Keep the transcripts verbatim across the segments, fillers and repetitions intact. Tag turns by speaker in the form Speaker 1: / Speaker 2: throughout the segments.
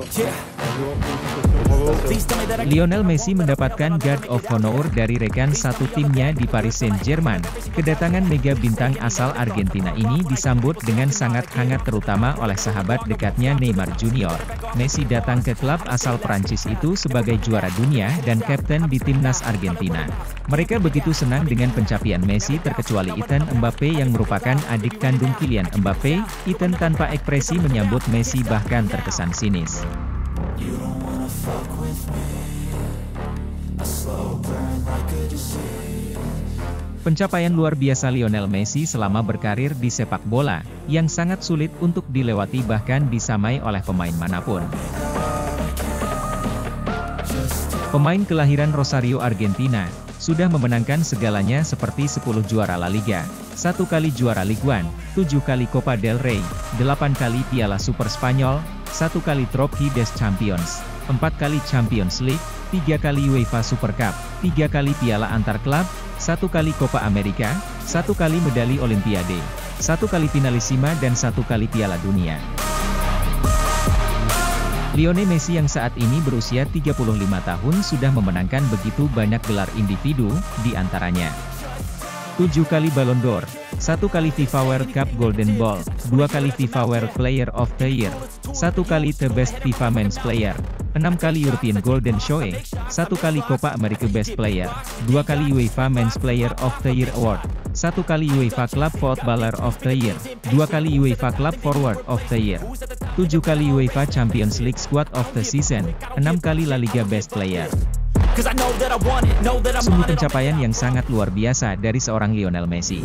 Speaker 1: Lionel Messi mendapatkan Guard of Honor dari rekan satu timnya di Paris Saint-Germain. Kedatangan mega bintang asal Argentina ini disambut dengan sangat hangat terutama oleh sahabat dekatnya Neymar Junior Messi datang ke klub asal Prancis itu sebagai juara dunia dan kapten di timnas Argentina. Mereka begitu senang dengan pencapaian Messi terkecuali Ethan Mbappe yang merupakan adik kandung Kylian Mbappe. Ethan tanpa ekspresi menyambut Messi bahkan terkesan sinis. Pencapaian luar biasa Lionel Messi selama berkarir di sepak bola, yang sangat sulit untuk dilewati bahkan disamai oleh pemain manapun. Pemain kelahiran Rosario, Argentina, sudah memenangkan segalanya seperti sepuluh juara La Liga, satu kali juara Ligue satu, tujuh kali Copa del Rey, delapan kali Piala Super Spanyol, satu kali Trophée des Champions, empat kali Champions League, tiga kali UEFA Super Cup, tiga kali Piala Antar Klub, satu kali Copa America, satu kali medali Olimpiade, satu kali Finalissima dan satu kali Piala Dunia. Lionel Messi yang saat ini berusia tiga puluh lima tahun sudah memenangkan begitu banyak gelar individu, di antaranya tujuh kali Ballon d'Or, satu kali FIFA World Cup Golden Ball, dua kali FIFA World Player of the Year, satu kali The Best FIFA Men's Player, enam kali European Golden Shoe, satu kali Copa America Best Player, dua kali UEFA Men's Player of the Year Award, satu kali UEFA Club Footballer of the Year, dua kali UEFA Club Forward of the Year, tujuh kali UEFA Champions League Squad of the Season, enam kali La Liga Best Player. Sungguh pencapaian yang sangat luar biasa dari seorang Lionel Messi.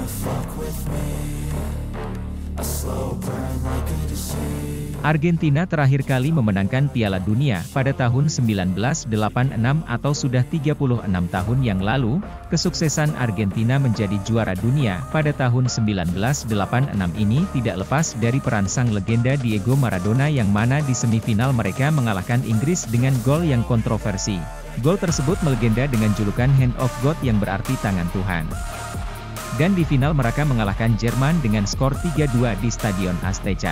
Speaker 1: Argentina terakhir kali memenangkan Piala Dunia pada tahun seribu sembilan ratus delapan puluh enam atau sudah tiga puluh enam tahun yang lalu. Kesuksesan Argentina menjadi juara dunia pada tahun seribu sembilan ratus delapan puluh enam ini tidak lepas dari peran sang legenda Diego Maradona yang mana di semifinal mereka mengalahkan Inggris dengan gol yang kontroversi. Gol tersebut melegenda dengan julukan Hand of God yang berarti tangan Tuhan. Dan di final mereka mengalahkan Jerman dengan skor tiga dua di Stadion Azteca.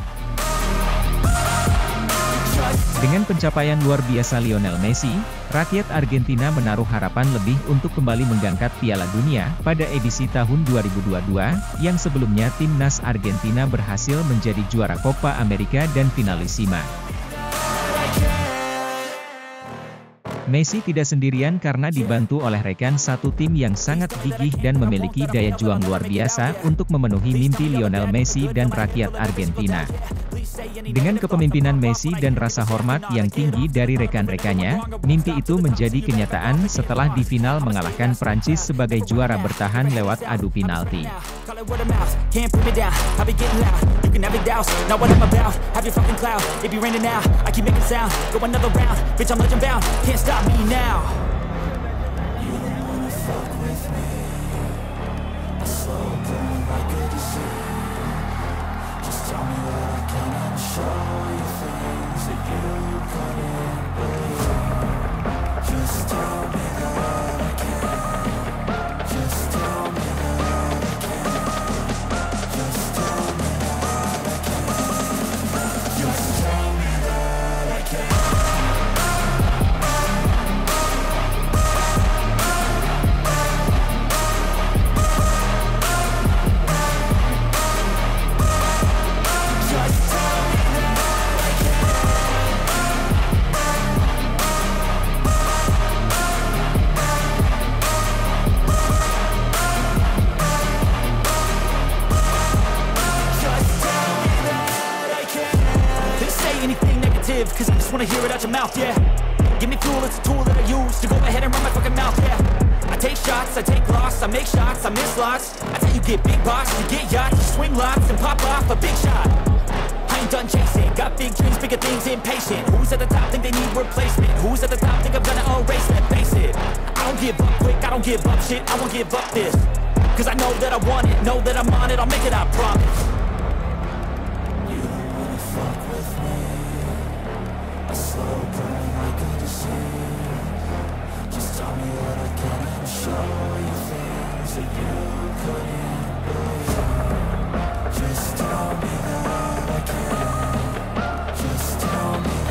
Speaker 1: Dengan pencapaian luar biasa Lionel Messi, rakyat Argentina menaruh harapan lebih untuk kembali menggangkat Piala Dunia pada edisi tahun dua ribu dua puluh dua, yang sebelumnya timnas Argentina berhasil menjadi juara Copa America dan Finalissima. Messi tidak sendirian karena dibantu oleh rekan satu tim yang sangat gigih dan memiliki daya juang luar biasa untuk memenuhi mimpi Lionel Messi dan rakyat Argentina. Dengan kepemimpinan Messi dan rasa hormat yang tinggi dari rekan-rekannya, mimpi itu menjadi kenyataan setelah di final mengalahkan Prancis sebagai juara bertahan lewat adu penalti.
Speaker 2: Cause I just wanna hear it out your mouth, yeah. Give me fuel, it's a tool that I use to go ahead and run my fucking mouth, yeah. I take shots, I take loss, I make shots, I miss lots. I tell you get big box, you get yachts, you swing lots and pop off a big shot. I ain't done chasing, got big dreams, bigger things, impatient. Who's at the top think they need replacement? Who's at the top think I'm gonna erase that, face it. I don't give up quick, I don't give up shit, I won't give up this. Cause I know that I want it, know that I'm on it, I'll make it, I promise.
Speaker 3: Just tell me that I can. Just tell me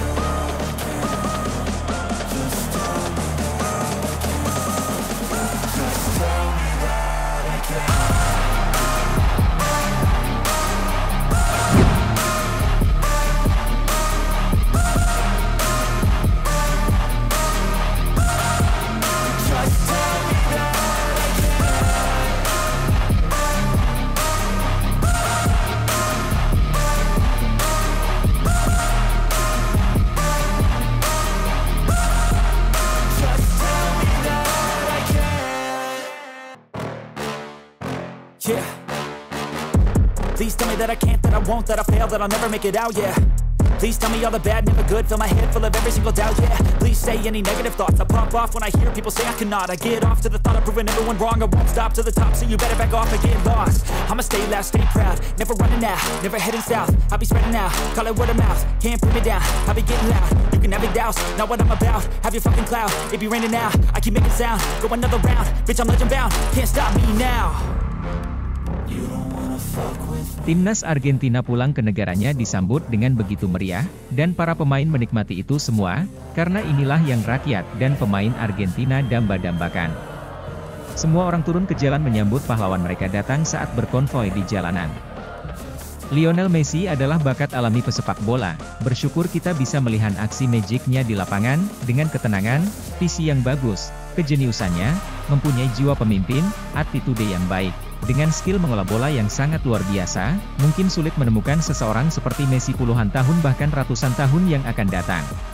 Speaker 2: Please tell me that I can't, that I won't, that I fail, that I'll never make it out, yeah. Please tell me all the bad, never good. Fill my head full of every single doubt, yeah. Please say any negative thoughts. I pop off when I hear people say I cannot. I get off to the thought of proving everyone wrong. I won't stop to the top, so you better back off and get lost. I'ma stay loud, stay proud, never running out, never heading south. I'll be spreading out, call it word of mouth. Can't put me down, I'll be getting loud. You can have your doubts, not what I'm about. Have your fucking cloud, it be raining now. I keep making sound, go another round. Bitch, I'm legend bound, can't stop me now. You don't wanna fuck with.
Speaker 1: Timnas Argentina pulang ke negaranya disambut dengan begitu meriah, dan para pemain menikmati itu semua, karena inilah yang rakyat dan pemain Argentina damba-dambakan. Semua orang turun ke jalan menyambut pahlawan mereka datang saat berkonvoi di jalanan. Lionel Messi adalah bakat alami pesepak bola, bersyukur kita bisa melihat aksi magicnya di lapangan, dengan ketenangan, visi yang bagus, kejeniusannya, mempunyai jiwa pemimpin, attitude yang baik. Dengan skill mengolah bola yang sangat luar biasa, mungkin sulit menemukan seseorang seperti Messi puluhan tahun bahkan ratusan tahun yang akan datang.